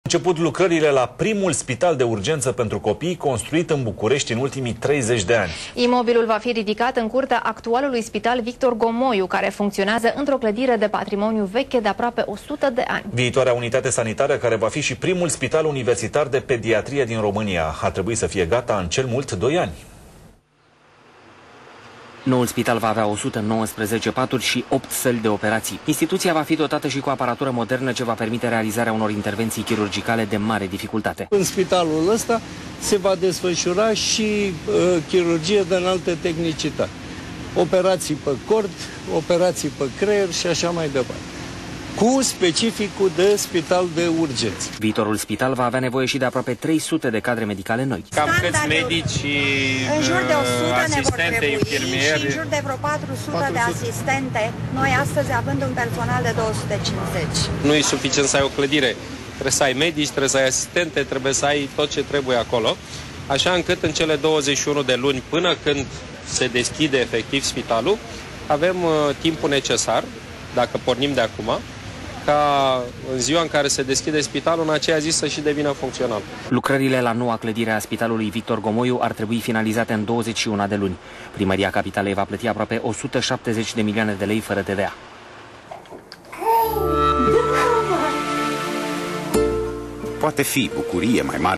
Început lucrările la primul spital de urgență pentru copii construit în București în ultimii 30 de ani. Imobilul va fi ridicat în curtea actualului spital Victor Gomoiu, care funcționează într-o clădire de patrimoniu veche de aproape 100 de ani. Viitoarea unitate sanitară, care va fi și primul spital universitar de pediatrie din România, ar trebui să fie gata în cel mult 2 ani. Noul spital va avea 119 paturi și 8 săli de operații. Instituția va fi dotată și cu aparatură modernă ce va permite realizarea unor intervenții chirurgicale de mare dificultate. În spitalul ăsta se va desfășura și chirurgie de înaltă tehnicitate. Operații pe cord, operații pe creier și așa mai departe, cu specificul de spital de urgență. Viitorul spital va avea nevoie și de aproape 300 de cadre medicale noi. Cam câți medici și în jur de 100 asistente, infirmieri, și în jur de vreo 400 de asistente, noi astăzi având un personal de 250. Nu e suficient să ai o clădire, trebuie să ai medici, trebuie să ai asistente, trebuie să ai tot ce trebuie acolo, așa încât în cele 21 de luni până când se deschide efectiv spitalul, avem timpul necesar, dacă pornim de acum, ca în ziua în care se deschide spitalul, în aceea zi să și devină funcțional. Lucrările la noua clădire a spitalului Victor Gomoiu ar trebui finalizate în 21 de luni. Primăria Capitalei va plăti aproape 170 de milioane de lei fără TVA. Poate fi bucurie mai mare